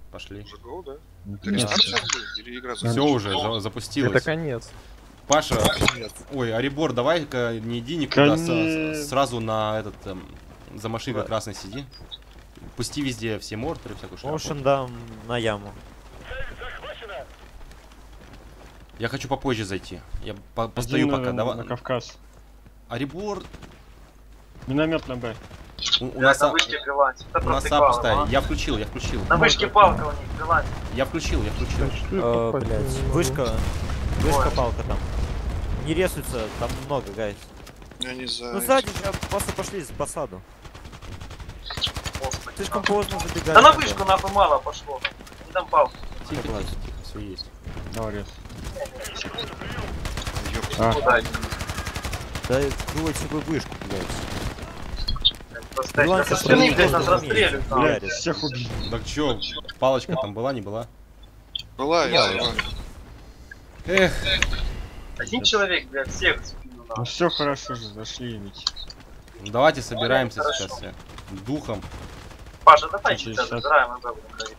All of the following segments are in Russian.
Пошли. Уже гол, да? Это Нет. рестарт сейчас был? Или игра Все уже запустилось. Это конец. Паша, ой, Арибор, давай-ка не иди никуда, сразу на этот, за машиной красной сиди. Пусти везде все мортеры, всякую шляпу. Motion дам на яму. Я хочу попозже зайти. Я постою пока. На Кавказ. Арибор, Миномет на Б. у нас На вышке крылать. у нас А пустая. Я включил. На вышке палка у них крылать. Я включил. Блять, вышка палка там. Не рисуется, там много, гайс. Они за... Ну сзади сейчас просто пошли по саду. Слишком поздно забегать. Да на вышку нахуй мало пошло. Не там палку. Тихо, все есть. Давай, рез. Куда? Да крылать собой вышку, блять. Просто со спины, блядь, нас расстреливают. Блядь. Всех убили. Так чё, палочка там была, не была? Была, я. Эх, Один человек, блядь, всех в спину Ну нахуй. все хорошо же, зашли ведь. давайте собираемся Хорошо. сейчас все. Духом. Паша, давай Через сейчас час. забираем и будем говорить.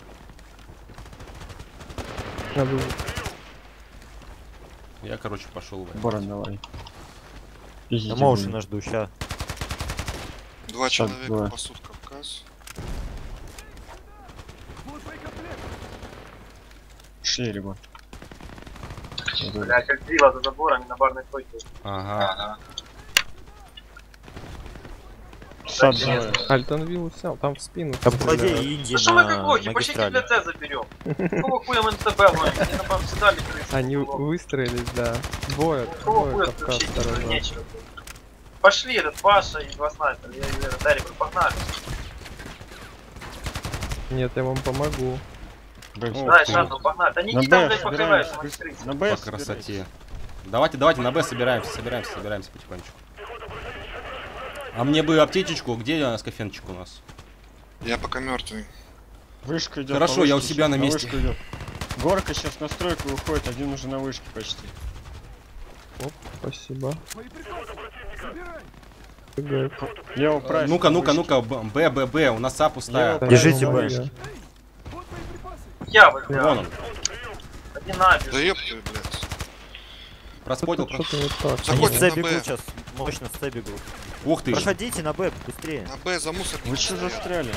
Я, короче, пошел. Борон, давай. На Пиздите, моушена жду, ща. Два человека два. пасут Кавказ. Шли, Рибор. Блядь, как дрила за заборами на барной стойке. Ага. Сад двое. Альтонвилл снял, там в спину. Обклади стреляют. Индии Ну что мы как на лохи, почти для магистрали. Ц заберем. Какого хуя мы НТБ ловим? Они нам обсуждали крысы. Они выстроились, да. Двое Какого хуя Кавказ включить? сторона. Нечего. Пошли, этот Паша и два снайпера. Я и Дарик, погнали. Нет, я вам помогу. Б. Давай, Шатл, погнали. Да не На иди там, Б блядь, покрываешься, собираемся. смотри. На Б По красоте. Давайте, на Б собираемся потихонечку. А мне бы аптечечку, где скафенчик у нас? Я пока мертвый. Вышка идет. Хорошо, по я у вышке себя щас, на месте. вышку идет. Горка сейчас на стройку выходит, один уже на вышке почти. Спасибо. Лево прайс. Ну-ка, Б, у нас А пустая. Лево, Держите право, Б. вышки. Я Вон выбираю. он. Один набеж. Да ёпты, блядь. Проспотил. Что-то не так. Они Заходим с на Ц бегут Б. сейчас. Мощно с Ц бегут. Ух ты. Проходите на Б быстрее. На Б за мусорником. Вы что стоят. застряли?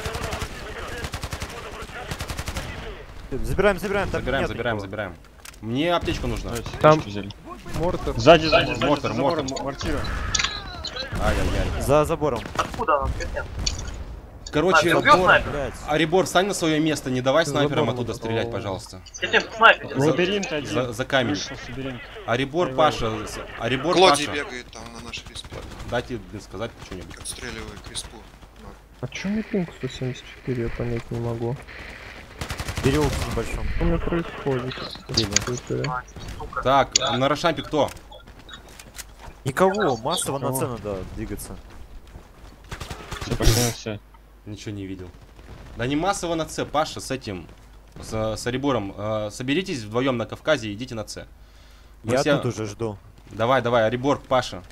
Забираем, там нет никого. Забираем. Мне аптечку нужно. Давайте, Там- вышки взяли. Мортер. Сзади, Мортер, за забором, мортер. мортира. Ай-яй-яй. За забором. Откуда нам нет? Короче, Снайпер убил Арибор, снайпер? Блять. Арибор, встань на свое место, не давай снайперам Забором оттуда это стрелять, было. пожалуйста. Скотин, снайпер. Лабиринт один. За камень. Вышел с лабиринта. Арибор, Давай. Паша, Арибор, Клоди Паша. бегает там на наш респе. Дайте сказать что-нибудь. Отстреливает респу. А чё мне пинг 174, я понять не могу. Переулок в небольшом. Что у меня происходит? Сука. Так, на Рошампе кто? Никого, массово на Никого. Ц надо двигаться. Все, пошли на все. Ничего не видел. Да не массово на С, Паша, с этим, с Арибором. Соберитесь вдвоем на Кавказе и идите на С. Мы Я все- тут уже жду. Давай, Арибор, Паша.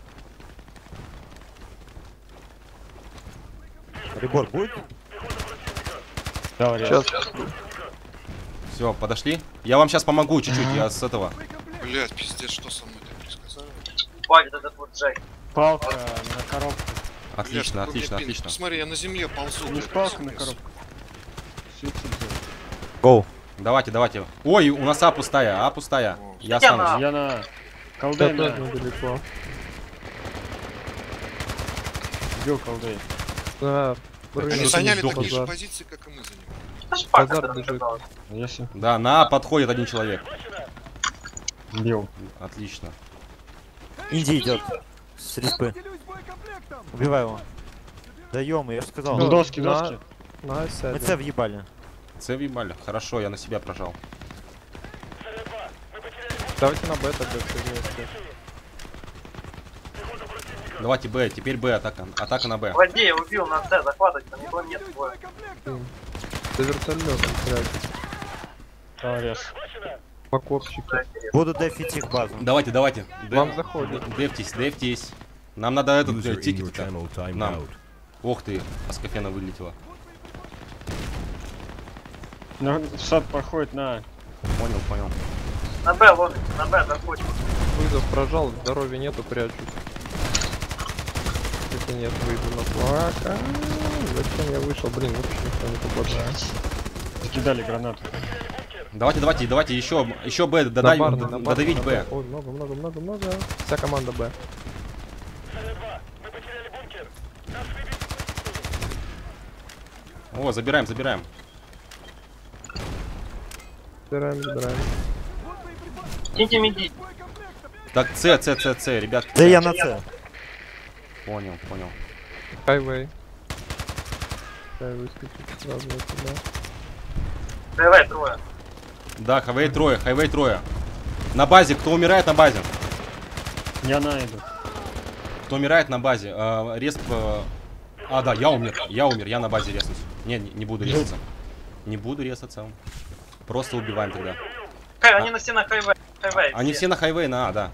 Ребор будет? Давай, Сейчас. Все, подошли. Я вам сейчас помогу чуть-чуть, я с этого. Блядь, пиздец, что со мной так предсказали? Хватит этот вот Джек. Палка на коробку. Отлично, Блядь, какой отлично, мне пинг. отлично. Посмотри, я на земле ползу. Не блядь, с палкой на вниз. коробку. Свитер взял. Гоу. Давайте. Ой, у нас А пустая. О. Я Я останусь. Я на Я колдей тоже на. недалеко. Бил колдей. Да, Они Они Что-то заняли не такие сдохнет. же позиции, как и мы занимаем. Да шпак, Базар который бежит. оказалось. Если Да, на А подходит один человек. бил. Отлично. Инди идет. С респы. Убивай его. Да ёма, я же сказал. Ну, доски, на- доски. На Мы сядем. Ц въебали. С въебали. Хорошо, я на себя прожал. Давайте на Б тогда все вместе. Давайте Б, теперь Б, атака на Б. Злодея убил на Ц, захватывать, там никого нет. Двое. За вертолетом тратить. Давай, рез. Покопчики. Буду дефить их базу. Давайте. Вам заходит. Дефтись. Нам надо этот User in your тикет. channel timed Нам. out. Ох ты, Аскофена вылетела. Ну, сад проходит на... Понял, понял. На Б ловит, на Б заходит. Вызов прожал, здоровья нету, прячусь. Если нет, выйду на флаг. Зачем я вышел? Блин, вообще никто не попадает. Закидали гранату. Давайте, еще Б, додавить Б. Ой, много. Вся команда Б. О, забираем. Забираем. Киньте меди. Так, С, ребят. Да я на С. Понял. Хайвей. Дай выскочить сразу отсюда. Давай, трое. Да, хайвей трое. На базе, кто умирает на базе? Я найду. Кто умирает на базе? Респ... А, да, я умер, я на базе резнусь. Не буду резаться. Не буду резаться. Просто убиваем тогда. Они на все на хайвей. Они все на хайвей, на А, да.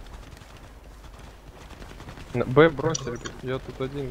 На Б бросили, я тут один.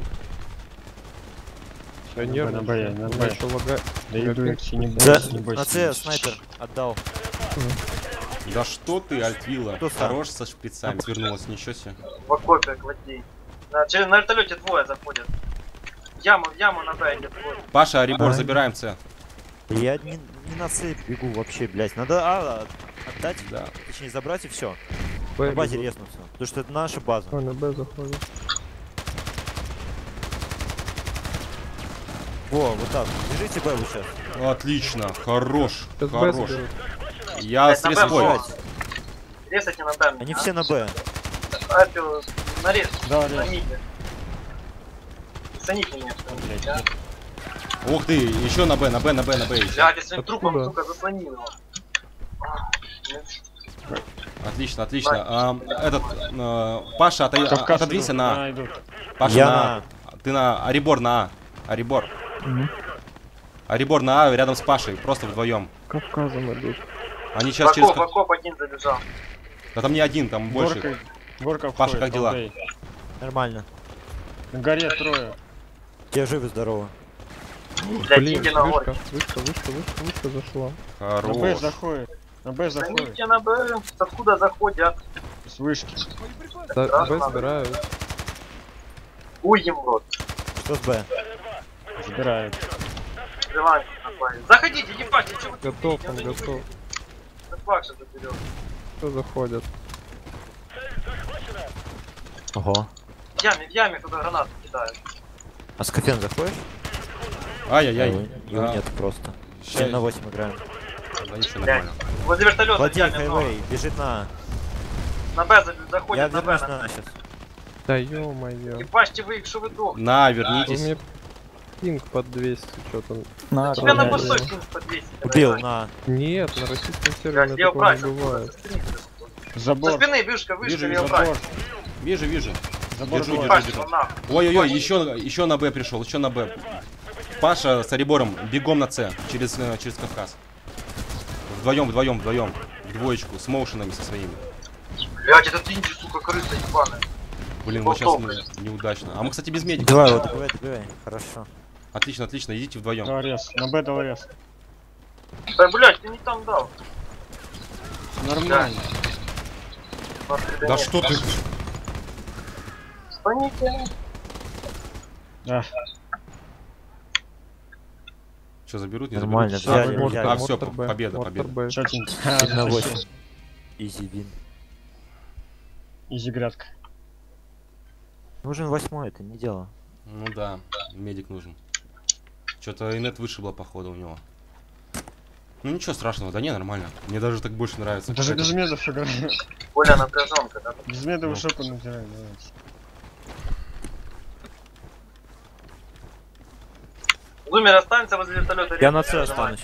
Я На Б, я на Б. еще лагаю. Да иду, не Да, бойся, не бойся. на С снайпер отдал. Да что ты, Альтвилла, Кто сам? хорош со шприцами. Свернулась, ничего себе. В окопе, гладей. На вертолете двое заходят. В яму на Б идет двое. Паша, Арибор, забираем С. Я не на С бегу вообще, блять. Надо А отдать, Да. точнее забрать и все. Б На базе бегут. резнуться. Потому что это наша база. Ой, на Б заходит. Во, вот так. Держите Б вы сейчас. Отлично, хорош. Сейчас Б Хорош. заберут. Я с На Б респой. много. Резайте на Б. Они все на Б. Апио, нарез. Да, На рез. миде. Саник меня. Блядь, Ух ты, еще на Б еще. Бля, ты своим трупом, Откуда? сука, заслонил его. Отлично. Паша, Кавказ отодвинься идут, на А. идут. Паша, Я на на А. Ты на Арибор на А. Арибор. Мгм. Арибор на А рядом с Пашей, просто вдвоем. Кавказом идут. Они В сейчас через... окоп один забежал. Да там не один, там больше. Горка Паша, входит, как дела? Алдей. Нормально. На горе трое. Те живы, здорово. Блядь, Блин, иди на горы. вышка зашла. На Б Хорош. заходит. На Б заходит. Заходите на Б. Откуда заходят? С вышки. Да, Страшно. Б собирают. Уйдем в рот. Что с Б? Забирают. Желание напали. Заходите, ебать, чего вы Готов, тут он видите? готов. Это факт, что заберем. Кто заходят? Ого. В яме туда гранату кидают. А с кофен заходишь? Ай-яй-яй. Его А, нет просто. ща- 7 на 8 играем. Да ничего, Блядь. нормально. Возле вертолета в Владей яме много. хайвей, бежит на А. На Б Я заходит на Б. вернусь на А сейчас. Да ё-моё. Ебашьте вы их, что вы дох. На, У вернитесь. меня пинг под 200, что-то. Тебя на блядь. пустой кинут по 200. Убил на А. Нет, на российском Блядь, сервере где такого не убрать? бывает. Со Забор. спины вышка, Вижу, ее вижу, убрать. Вижу. Забор. Держу, забор. держу. Ебашь, нахуй. Ой-ой-ой, еще на Б пришел, еще на Б. Паша с Арибором бегом на С, через Кавказ. Вдвоем. В двоечку, с моушенами со своими. Блядь, этот инди, сука, крыса ебаная. Блин, вот сейчас Болтовка. неудачно. А мы, кстати, без медика. Давай, вот, добивай. Хорошо. Отлично, идите вдвоем. Дал рез. На Б дал рез. Да, блядь, ты не там дал. Нормально. Да что ты? Станите. Да. Что, заберут? Не Нормально, заберут? взяли, Мортар, взяли. А, всё, Мортар Б, победа, Мортар победа. Б. Чётенько. 7 на 8. Изи вин. Изи грядка. Нужен 8, это не дело. Ну да, медик нужен. Что-то инет вышибло, походу, у него. Ну ничего страшного, да не, нормально. Мне даже так больше нравится. Даже Какая-то- без медов играю. Более напряженка, да? Без медов в жопу натираю. Давайте. Зумер останется возле вертолета. Я на С останусь.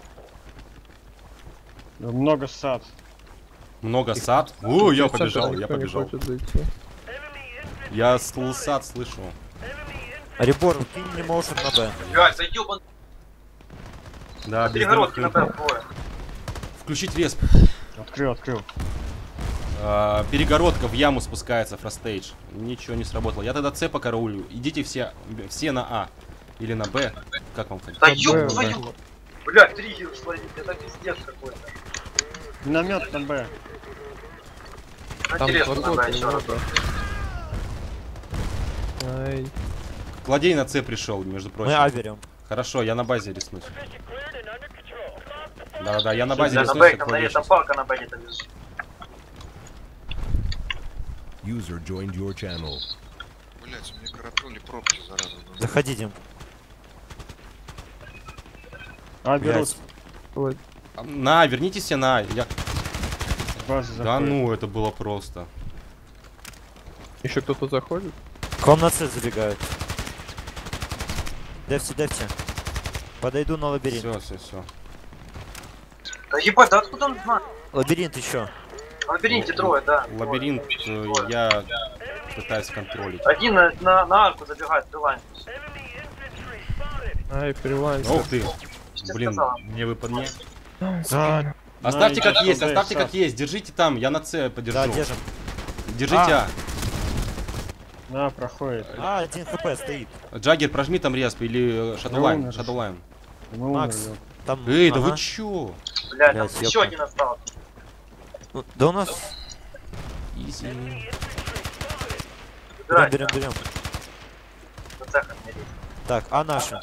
Много сад. Много сад. О, я В центр побежал, я никто не побежал. хочет зайти. Я сад слышу. Ребор, кинь мне моушен на Б. Блядь, да ёбан. Да, без Перегородки на дымок. Б двое. Включить респ. Открыл. Перегородка в яму спускается, фростейдж. Ничего не сработало. Я тогда С покараулю. Идите все на А. Или на Б. Как вам хотите? Да Б, ёб твою. Блядь, триггер словить, это пиздец какой-то. Миномет на Б. Там Интересно, надо подход еще раз. немного. Ай, Кладей на С пришел, между Мы прочим. А берем. Хорошо, я на базе рискнусь. Да-да-да, я на базе Да, на рискнусь, Б, как там, вещь. там палка на Б где-то лежит. User joined your channel. Блять, у меня коротнули пробки, зараза. Заходите. А, берут. Блядь. вот. На, вернитесь все на. Я... С базы Да заходят. ну, это было просто. Еще кто-то заходит? К вам на С забегают. Дефте. Подойду на лабиринт. Все. Да ебать, да откуда он знает? Лабиринт еще. В лабиринте трое, да. Лабиринт я пытаюсь контролить. Один на арку забегает, крылань. Ай, фрилансер. Ух ты. Что Блин, сказала? мне вы под мне. Да. Оставьте идет как есть, туда, оставьте Сав. как есть. Держите там, я на С подержу. Да, держим. Держите А. На, проходит. А, 1 хп стоит. Джаггер, прожми там респ или Шадолайн. умер. Шадолайн. Мы Макс. умерли. Там... Эй, да ага. вы чё? Блядь, там Блядь, еще ёпта. один остался. Ну, да у нас... Изи. Убирайте, Берем. за цехом не лезь. Так, а наши?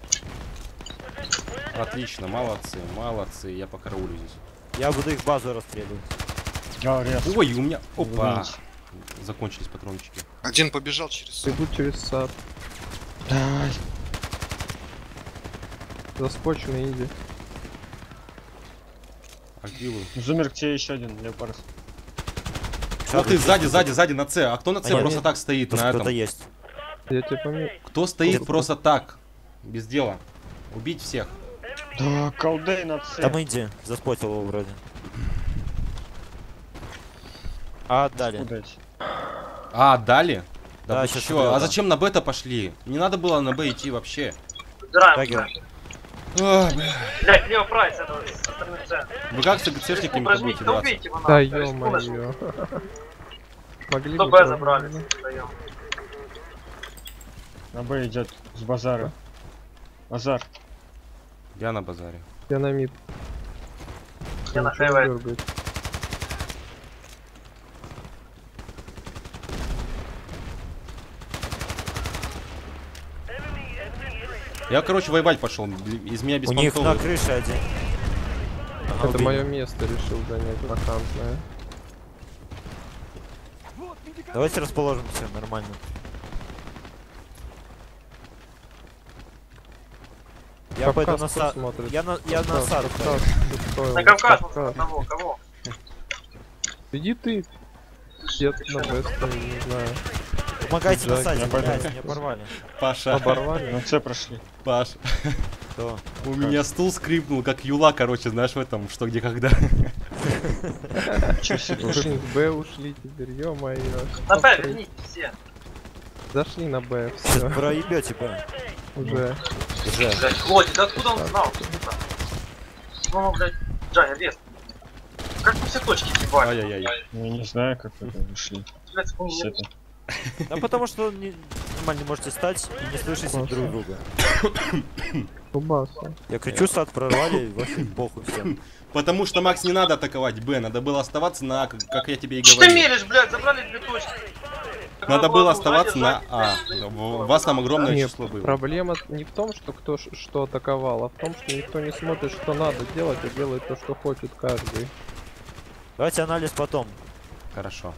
Отлично, молодцы, я покараулю здесь. Я буду их базу расстреливать. А, рез. Ой, у меня... Опа! Извините. Закончились патрончики. Один побежал через... Идут через сад. Ай, Заскоченный инди. Аквилу. Зумер, к тебе еще один, Леопард. Вот ты сзади на С. А кто на С Нет, просто нет. так стоит Тут на кто-то этом? есть. Я тебе помню. Кто стоит просто так? Без дела. Убить всех. Да, колдей на С. Там Инди заспотил его вроде. А, отдали. Удачи. А, дали? Да, Да, вы щас чё? уберу, А да. зачем на Б-то пошли? Не надо было на Б идти вообще. Убираем. Тагер. Ах, бля. Блядь, Лео Прайс, это со стороны С. Вы как с ЦЦшниками будете Да драться? убейте его Да нахуй. ё-моё. Могли Кто бы Б забрали? правильно. Даем. На Б идет с базара. Базар. Я на базаре. Я на мид. Я на Ничего не хайве. дергает. Я, короче, воевать пошел. Из меня У них на беспонтовый. крыше один. Ага, Это убили. мое место решил занять вакантное. Давайте расположимся нормально. Я пойду на сад. смотрит. Я на сад. Кавказ, ты стоил. На Кавказ, Кавказ. одного, кого? Иди ты. Дед на Б стоит, не знаю. Помогайте на Джек, саде, я пойду. блядь, меня порвали. Паша, Оборвали. На С прошли. Паш, Кто? у меня стул скрипнул, как юла, короче, знаешь, в этом, что, где, когда. Че себе? Блин, с Б ушли теперь, ё-моё. На Б верните все. Зашли на Б, Сейчас все, проебете, бля. уже. Уже. Блядь, Клоди, да откуда он знал? сука? Ну, блядь, Джай, рез. Как вы все точки ебали? Ай-яй-яй. Ну, я не знаю, как вы там ушли. Блядь, С вспомни. этой. Да потому что нормально можете стать и не слышите друг друга. Кубаса. Я кричу, сад прорвали, и вообще похуй всем. Потому что, Макс, не надо атаковать Б, надо было оставаться на, как я тебе и Что ты говорил. меришь, блядь, забрали 2 точки. Надо было оставаться на Сзади, А. сзади. У вас там огромное Нет, число было. проблема не в том, что кто что атаковал, а в том, что никто не смотрит, что надо делать, а делает то, что хочет каждый. Давайте анализ потом. Хорошо.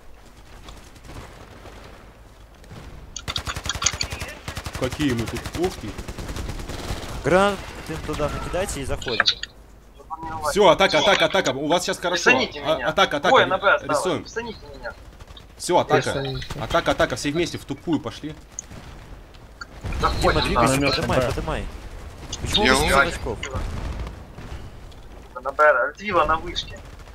Какие мы тут? Ух ты. Гранат им туда накидайте и заходим. Все, атака. У вас сейчас хорошо. Писаните меня. Атака. Двое на Б осталось. Рисуем. Писаните меня. Все, атака. Писаните. Атака. Все вместе в тупую пошли. Дима, Заходим. двигайся, миномет подымай, Б. подымай. Почему Я вы без умер. очков? На Б, Альтвила на вышке.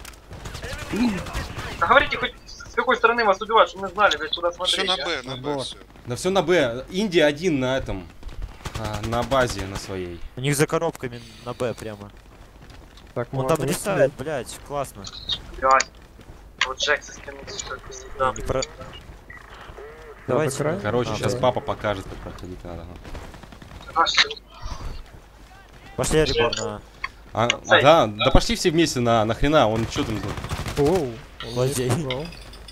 Да говорите хоть с какой стороны вас убивают, чтобы мы знали, блядь, куда Все смотреть. на а? Б, на Б, Набор. все. Да все на Б. Индия один на этом. На базе на своей. У них за коробками на Б прямо. Так, Он можно там не рисует, блядь, классно. Блядь. Вот Джек со спины, как всегда. Не про- Да, Давайте. так Короче, А, сейчас да. папа покажет, как проходить надо. Аж, Пошли ребор на... Да пошли все вместе нахрена, он что там... Оу, он Злодей. не сказал.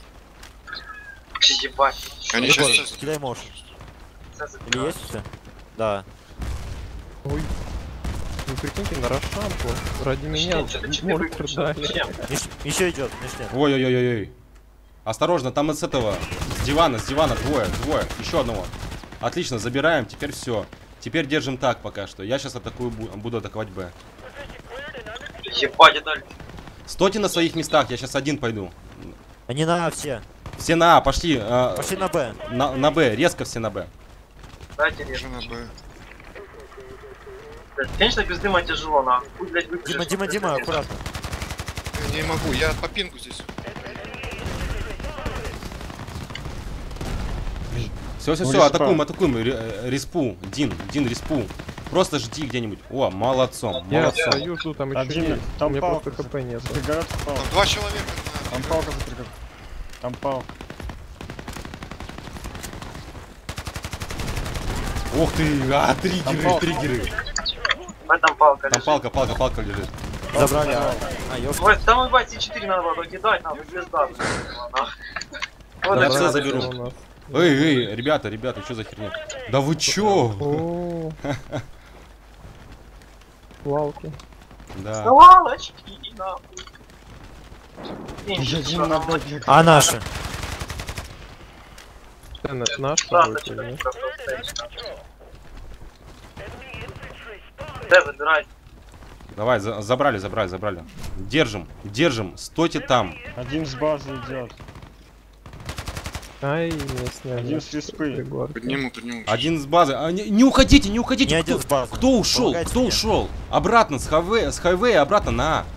Ебать. Они Егор, сейчас... кидай моушен. Или есть все? Да. Ой. Ну прикиньте, на Рошанку ради меня мортер дали. Еще идет, Мишлен. Ой-ой-ой-ой. Осторожно, там с этого, с дивана, двое. Еще одного. Отлично, забираем, теперь все. Теперь держим так пока что. Я сейчас атакую, буду атаковать Б. Ебать, дали. Стойте на своих местах, я сейчас один пойду. Они на А все. Все на А, пошли. Пошли на Б. На Б, резко все на Б. Дайте Уже резко. на Б. Конечно, без дыма тяжело, нахуй, блядь, выпишешь. Дима, аккуратно. Я не могу, я по пингу здесь. Все, Ну, респа. атакуем. Респу, Дин, респу. Просто жди где-нибудь. О, молодцом. Я стою, жду, там еще Один, есть. У там меня палка. просто ХП нет. Пригородка палка. Там 2 человека Там на... палка за пригородкой. Там палка. Ох ты, триггеры. В этом палка Там лежит. палка лежит. Забрали А. А, ёпта. Ой, там ебать, C4 надо было докидать, нам звезда. Вот Я это все вот. заберу. У нас. Эй, ребята, что за херня? Да вы чё? О. Лалки. Да. Свалочки, нахуй. Один на Б, блядь. А наши. Это наш Да, будет или нет? Д, забирай. Давай, забрали. Держим, стойте там. Один с базы идет. Ай, не сняли. Один с респы. Егор. Подниму. Один с базы. Не уходите. Не один с базы. Кто ушел? Помогайте мне. Обратно с хайвея, обратно на А.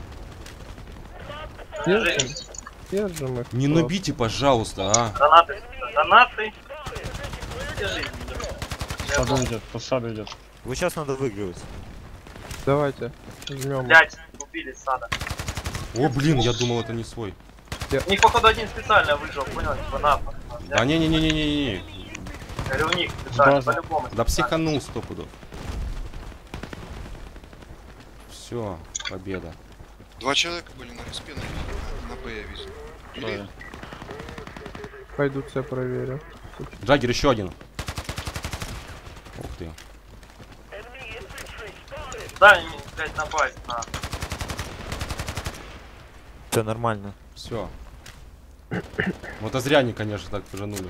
Держим их. Не просто. нубите, пожалуйста, а. Гранаты. Держи. По саду идет. Вы сейчас надо выигрывать. Давайте. Жмем. Блять, убили сада. О, блин, я думал, это не свой. У них, походу, один специально выжил, понял? Типа на. Да не. Или у них специально, База. по-любому. Да психанул 100 пудов. Все, победа. 2 человека были на респе, на Б я вижу. Или... Да. Пойду тебя проверю. Джаггер еще один. Ух ты. Да, они, блядь, на базе, на. Все нормально. Все. Вот а зря они, конечно, так пожанули.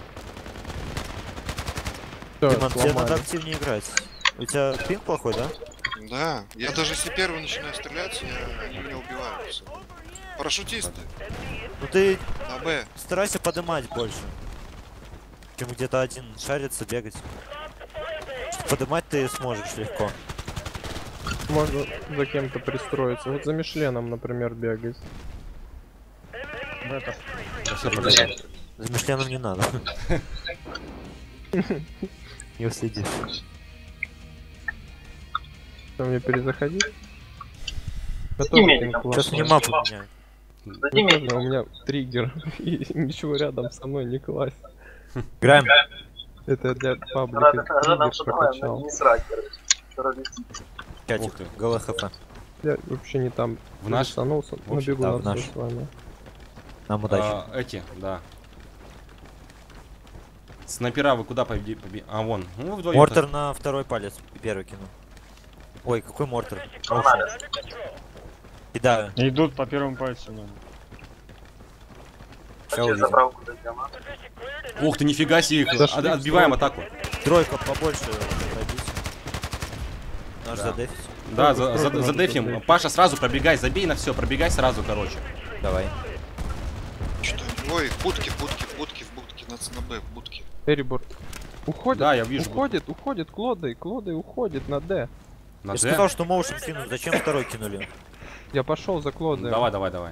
Всё, Диман, тебе надо сломали. активнее играть. У тебя пинг плохой, да? Да, я даже если первый начинаю стрелять, они меня убивают. Всё. Парашютисты, Ну ты на Б. старайся подымать больше. Чем где-то один шариться, бегать. Подымать ты сможешь легко. Можно за кем-то пристроиться. Вот за Мишленом, например, бегать. В это. Да все, победа. За Мишленом не надо. Не уследишь. Что, мне перезаходить? Имейте пинг там. классно. Сейчас мне мапу меняют. Дадим Ну, мне. тоже у меня триггер. И ничего рядом со мной не класть. Играем. Это для паблика Рада нам триггер что давай, прокачал. не срать, короче. Чатик. Ух ты. ГЛХФ. Я вообще не там В наш? санулся. В общем, Набегу да, на в наш. всё с вами. Нам удачи. Эти, да. Снайпера вы куда А, вон. Ну, вдвоем. Мортер на второй палец. Первый кину. Ой, какой мортер? Нормально. Кидаю. Идут по первому пальцу. Ну. Всё Через увидим. заправку дойдем, а? Ух ты, нифига себе их. Зашли в Отбиваем стройку. атаку. Тройка побольше пробить. Наш задефить. Да, Стройку надо задефим. задефить. Паша, сразу пробегай, забей на все, пробегай сразу, короче. Давай. Что? Ой, в будке, на Б, в будке. Эрибор. Уходит. Да, я вижу. Уходит. Клодой уходит на Д. На Я Д? сказал, что моушен кинуть. Зачем второй кинули? Я пошел за Клодой. Давай.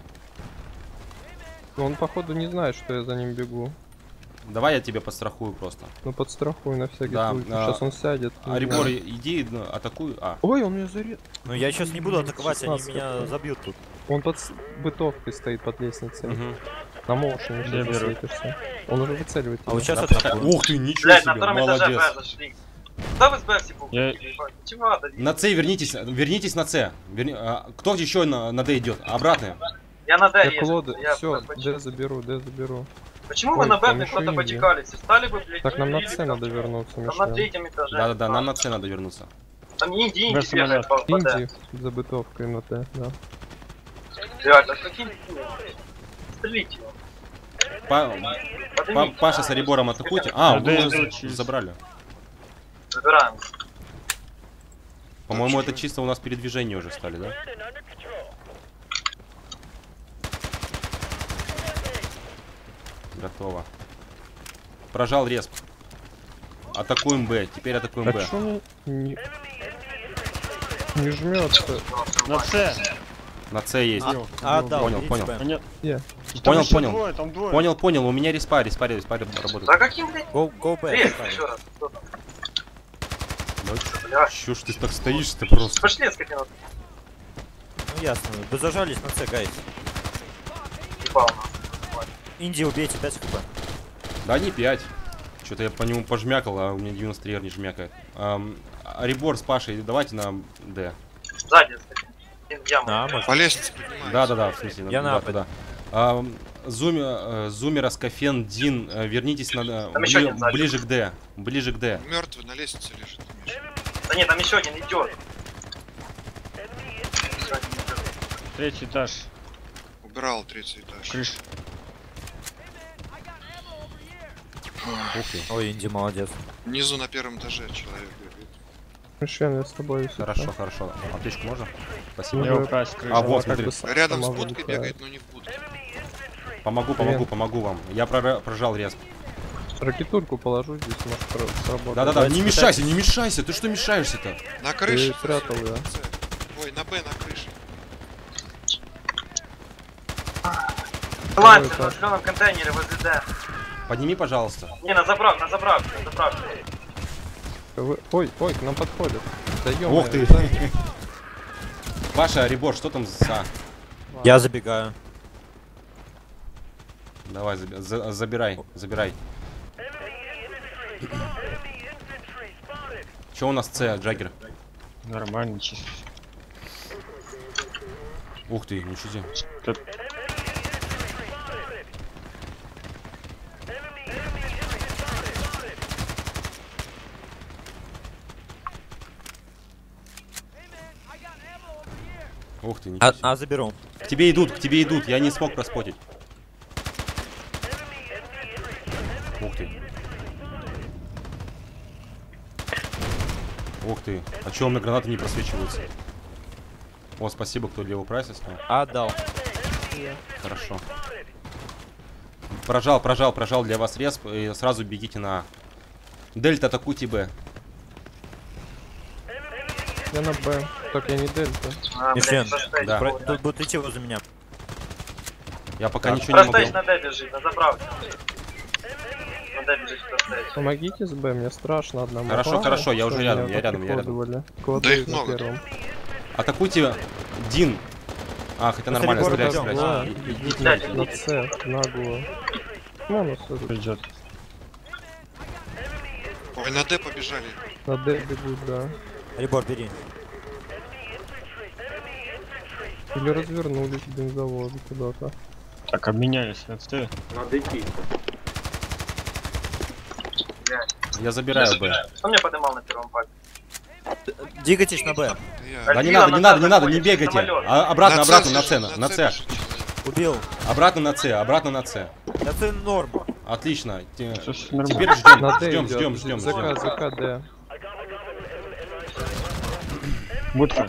Он походу не знает, что я за ним бегу. Давай я тебе подстрахую просто. Ну подстрахуй на всякий Да, случай. Сейчас он сядет. не Арибор, знаю. иди, атакуй. А, Ой, он меня зарез. Ну я сейчас не буду атаковать, они 16 меня какой. забьют тут. Он под бытовкой стоит под лестницей. мгм. На моушене Я сейчас беру. засветишься. Он уже выцеливает. А вот тебя. сейчас атакую. Ух ты, ничего Блядь, на себе, втором этаже молодец. Б зашли. Да вы с Б все Я- Чего надо? На С вернитесь на С. Кто еще на Д идет? Обратно. Я на Д Я езжу. Клода, Я все, почему- Д заберу. Почему вы Ой, на Б там мне еще кто-то Индия. потекались? Встали бы, блядь, Так, нам на или С там- надо вернуться, Там на Мишлен. третьем этаже. Да-да-да, нам на С надо вернуться. Там Инди Без бегает по Д. Инди за бытовкой на Т, да. Реально, какие... Стрелите его. Поднимите. Паша с Арибором атакуйте. А, Да, вы я уже через- забрали. Забираем. По-моему, это чисто у нас передвижение уже стали, да? Готово. Прожал респ. Атакуем Б. Теперь атакуем А Б. чё не жмется? На С. На С есть. Отдал, Понял, берите понял. Б. А нет. Е. Там Понял, еще понял. двое, там двое. Понял. У меня респа работает. Да каким, блядь? Go Б. Рез, еще раз. Кто там? Бля, Чё ж ты так стоишь-то просто? пошли с каким-то Ну ясно. Вы зажались на С, гайс. ебал. Инди убейте 5 хп. Да не 5. Что-то я по нему пожмякал, а у меня 93 не жмякает. Арибор с Пашей, давайте на Д. Сзади, яма. Да, может. По лестнице поднимается. Да, в смысле, Я на туда. Зумер, Аскафен, Дин, вернитесь Там еще один сзади. ближе к Д. Ближе к Д. Мертвый на лестнице лежит. Миша. Да нет, там еще один идет. Третий этаж. Убирал третий этаж. Крыша. Ух ты. Ой, Инди молодец. Внизу на первом этаже человек бегает. Мишлен, я с тобой. если Хорошо. что. Аптечку можно? Спасибо. Я украсть крышу. А, вот, Она смотри. как бы Рядом с сама будкой вылетает. бегает, но не в будке. Помогу вам. Я прожал респ. Ракетурку положу здесь, может сработать. Да-да-да, Давайте не мешайся. Ты что мешаешься-то? На крыше. Ты спрятал, да. Ой, на Б, на крыше. Планцы Второй на зеленом контейнере возле Д. Подними, пожалуйста. Не, на заправке. Ой, к нам подходят. Да Ух ты. ё-моё, Паша, Арибор, что там за... Я забегаю. Давай, забирай. Че у нас С, Джаггер? Нормально, чисто. Ух ты, ничего себе. Тут Ух ты, ничего себе. Заберу. К тебе идут, я не смог проспотить. Ух ты. Ух ты. А чё у меня гранаты не просвечиваются? О, спасибо, кто левый прайс оставил. Отдал. Хорошо. Прожал для вас респ и сразу бегите на... Дельта, атакуйте Б. Я на Б. Так, я не дельта. Мишлен, Да. Тут будут идти возле меня. Я пока Так. ничего не Простейш могу. на Д бежит, на заправке. На Д бежит простейш. Помогите с Б, мне страшно одному. Хорошо, я уже рядом, я рядом. Да их много. Атакуйте Дин. А, хотя Ну, нормально, Солибор стреляйте, идём, стреляйте. да. Идите, Да, идите. На С, нагло. Ну, ну, сюда. придет. Ой, на Д побежали. На Д бегут, да. Ребор, бери. Или развернулись к бензовозу куда-то. Так, обменялись на С. Я забираю Б. Кто мне поднимал на первом паке? Двигайтесь на Б. Это я. Да не Альфия надо, на не С бегайте. заходит, Обратно на С, бежит, на С. бежит человек. Убил. Обратно на С. Это норм. Отлично. Всё нормально. Теперь На Д ждем. идет. ЗК, Д. Будка.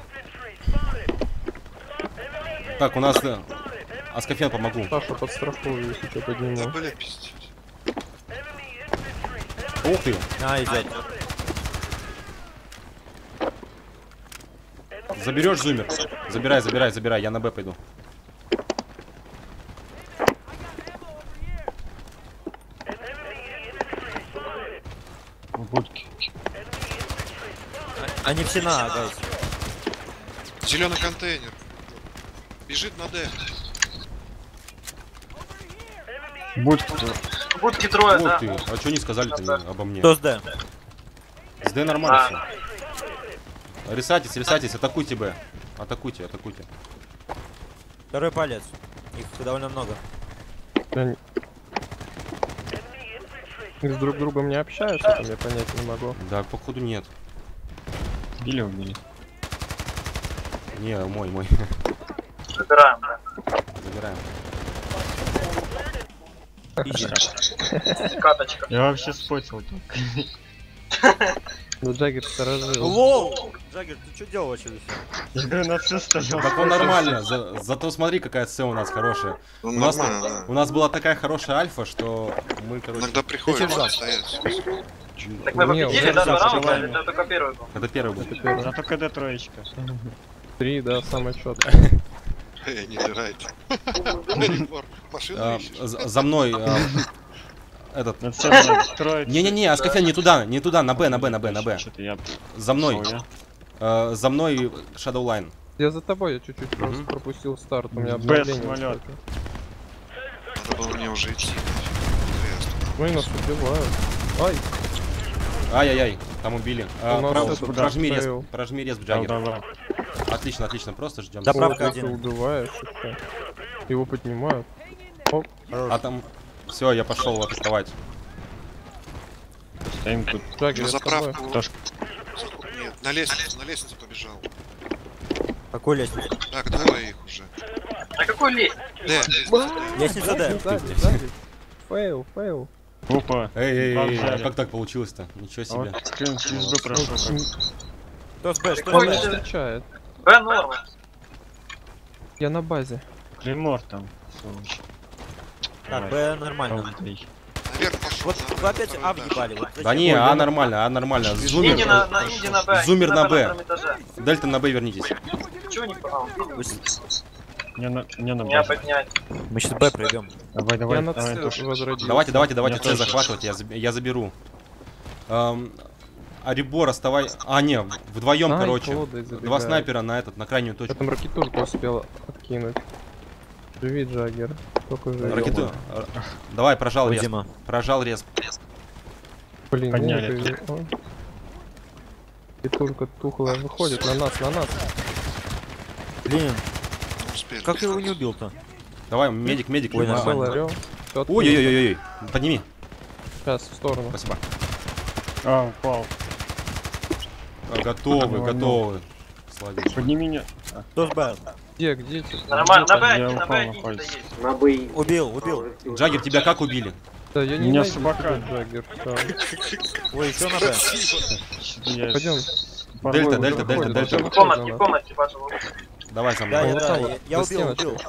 Так, у нас Аскафен, помогу. Саша подстрахую, если что, Да, подниму. бля, пиздец. Ух ты. Идет. Заберешь зумер. Забирай, я на Б пойду. В будке. Они все на, гайс. Зеленый контейнер. Бежит на Д. Будка. Будки трое, Ух да. ты. А что не сказали-то обо мне? Кто с Д? С Д нормально все. Рисайтесь, атакуйте Б. Атакуйте. Второй палец. Их довольно много. Они с друг другом не общаются, там я понять не могу. Да, походу нет. Убили. Не, мой. Забираем, да. Забираем. Изи. Каточка. Я вообще спотил тут. Ну Джаггер сторожил. Лоу! Джаггер, ты что делал вообще? Я говорю, на все стоял. Так он нормально, зато смотри, какая С у нас хорошая. Ну, У нас, нормально, у нас была такая хорошая альфа, что мы, короче... Иногда приходится сержант. стоять. Так мы Не, победили, уже да, два закрываем. раунда, это только первый был. Это первый был. Это первый. Зато КД троечка. 3, да, самое четкое. Не дырайте. Машину А, ищешь? за мной этот... На все строить. Не-не-не, Аскофен, не туда, на Б. Что-то я... За мной. Соня. За мной Shadowline. Я за тобой, я чуть-чуть просто Мгм. пропустил старт, у меня Б обновление. самолет. кстати. Надо было мне уже идти. Ну и нас убивают. Ай, Ай-яй-яй, там убили. У нас этот фейл. Прожми рез, Джаггер. Да. Отлично, просто ждем. Да, о, правка как один. ты убиваешь еще. Его поднимают. Оп, А там... Все, я пошел атаковать. Стоим тут. Джаггер, На я с тобой. заправку. Тоже. Нет, на лестницу побежал. Какой лестница? Так, давай их уже. На какой лезть? Лестница Д. Сзади. Фейл. Опа. Эй, Взяли. как так получилось-то? Ничего А себе. вот скрин через Б прошел. как. Кто с Б? Что Он с не Б? встречает. Б норма. Я на базе. Клеймор там. сволочь. Так, Давай. Б нормально. Пауэлл. Наверх пошел. Вот вы опять А въебали. Вот Да зачем? не, нормально. Инди Зумер, Инди на Б. Зумер на Б. втором этаже. Дельта на Б вернитесь. Чего не понял? Не на Меня базе. поднять. Мы сейчас Б пройдем. Давай, Я на давай, С Тош. возродился. Давайте, Я С тоже. захватывать, я заберу. Арибор, оставай... А, не, вдвоем, Ай, короче. колодой Два забегает. снайпера на крайнюю Я точку. там ракетурку успел откинуть. Живи, Джаггер. Только живи. Ракету... Давай, прожал Ой, рез. Дима. Прожал рез. Блин, Подняли. нет, ракетурка тухлая выходит на нас. Блин, Не успели. как ты его не убил-то? Давай, медик. Ой, давай. нормально. Орел. Ой-ой-ой, подними. Сейчас, в сторону. Спасибо. А, упал. Готовы. Славик. Подними меня. Кто с Б? Где эти? Нормально, на Б, Я на упал Б, на Инди пальцы. есть. Убил. Джаггер, тебя как убили? Да, я не Меня найду собака. тебя, Джаггер. Всё. Ой, еще на Б. Я Пойдем. Дельта, Ой, Дельта. выходит, В комнате, пожалуйста. Давай за Да, мной. я За убил. стеночкой.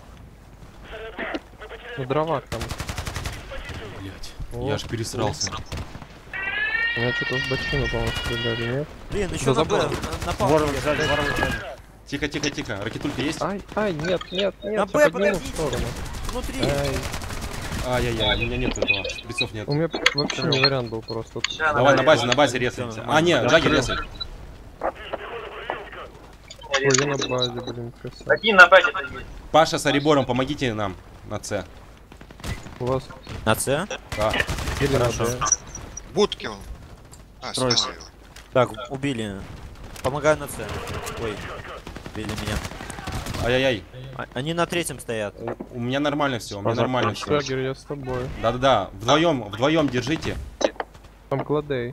На дровах там. Блять, О, я аж пересрался. У меня что-то в бочину, по-моему, стреляли, нет? Блин, еще Да на Б. забыл. На палке. Ворвал сзади, ворвал сзади. Тихо. Ракетулька есть? Ай, нет, На я Б, подниму в подождите. сторону. Внутри. Ай, Ай-яй-яй, у меня нет этого. Шприцов нет. у меня вообще не вариант был просто. Ща, Давай Б на базе резаемся. А, нет, Джаггер резай. Ой, я на базе, блин, красиво. Один на Б где-то есть. Паша с Арибором, помогите нам на С. У вас На С? Да. или на Хорошо. Д? Будки он. А, Строится. снял его. Так, убили. Помогаю на С. Ой, убили меня. Ай-яй-яй. Они на третьем стоят. У меня нормально все, у меня нормально все. Джаггер, я с тобой. Да. Вдвоем держите. Там кладей.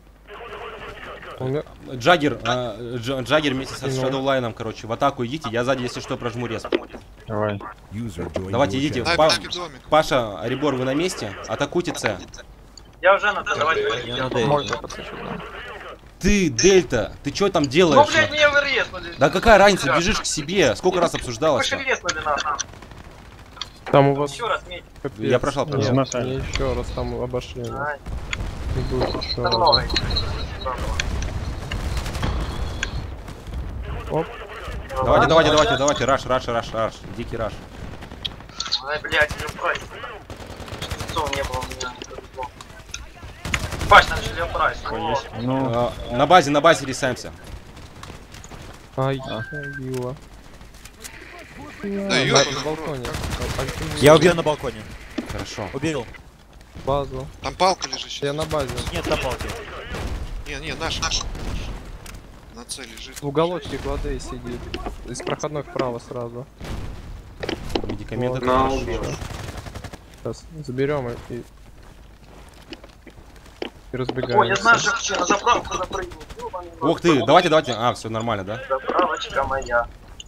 У меня... Джаггер вместе со Ну. Shadowline'ом, короче, в атаку идите. Я сзади, если что, прожму рез. Давай. User joined Давайте your идите. channel. Снайперский домик. Паша, Арибор, вы на месте? Атакуйте С. Я уже на Д, давайте. Я на Д. Ты, Дельта, ты что там Ну, делаешь? блядь, меня вырезали. Да какая разница, бежишь к себе. Сколько раз Вы обсуждалось? же резали нас. Там у вас... Еще раз меть. капец. Я прошел. Нет, Замотали. не еще раз, там обошли. нас. Ай, Не будет еще да много. раз. Оп, Давайте, раш. Дикий раш. Ай, блядь, не прайс. Лицов не было у меня. Паш, начали прайс. Есть. Ну, На базе рисаемся. ай, убила. Да На ёбаный балконе. Я убил на балконе. Хорошо. Убил. Базу. Там палка лежит Я сейчас. на базе. Нет на палке. Не, наш. На цель лежит. В уголочке кладей сидит. Из проходной вправо сразу. Медикаменты. Вот. это На, хорошо. убил. Сейчас заберем и Ой, я разбегаемся. знаю, что хочу на заправку запрыгнуть. Ёбаный в рот. Ух ты, давайте, давайте. А, все нормально, да? Заправочка моя.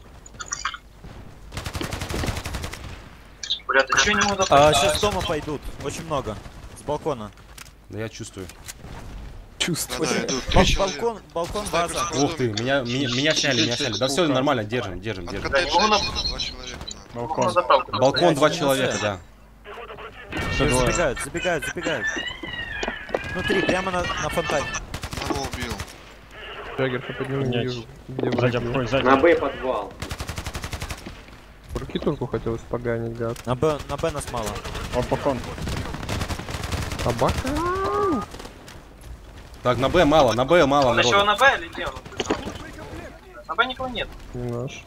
Бля, ты чё не могу А, запрыгнуть? сейчас с дома пойдут. Очень много. С балкона. Да я чувствую. Да, идут. Три человека. Балкон Снайпер база. с Ух ты, холодом. меня сняли, меня сняли. Да все нормально, держим, держим, От держим. коттеджа Да, не могу два человека. на Балкон. заправку. Балкон два Блядь, человека, да. Все двое. Забегают, забегают, забегают. Внутри, прямо на фонтане. Одного убил. Джаггер, ты подними, не Нет. вижу, где Сзади враги. обходит, сзади. На Б подвал. Руки только хотелось поганить, гад. На Б нас мало. О, балкон. Собака? Так, на Б мало Он еще народу. на Б или где он? На Б никого нет. Не наш.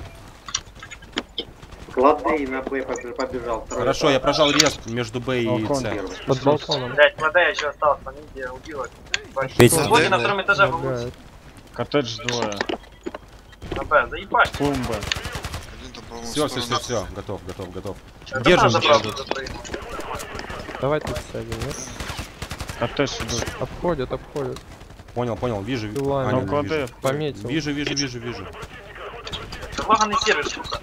Кладей на Б побежал. Второй Хорошо, я прожал рез между Б и Балкон. С. Под балконом. Блять, КД еще остался, на миде убил. Петя. Боги на втором этаже вы Лагает. Коттедж двое. на Б, заебать. Клумба. Один там, по-моему, Все, сторона. все, готов, готов, готов. Чё, Держим, на заправку держим. запрыгнул. Давай тут сядем, нет? Коттедж идут. Обходят, обходят. Понял, понял, вижу. Ладно. А, Ну, нет, кладе. вижу. Пометил. Вижу. Залаганный сервер, сука.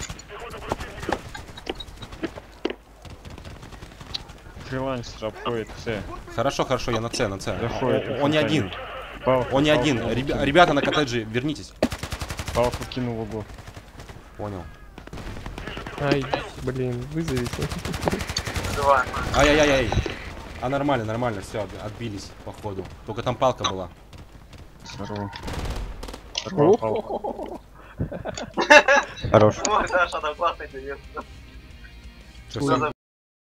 Фрилансер обходит все. Хорошо, я на С. Заходит. Он не один, Палку, он не один. палку кинул. Ребята на коттедже, вернитесь. Палку кинул в угол. Понял. Ай, блин, вызовите. Давай. Ай-яй-яй. А нормально, все, отбились, походу. Только там палка была. Сорву. Сорвал палку. О-хо-хо. Хорош. Ой, Даша, там классный девиз. Что,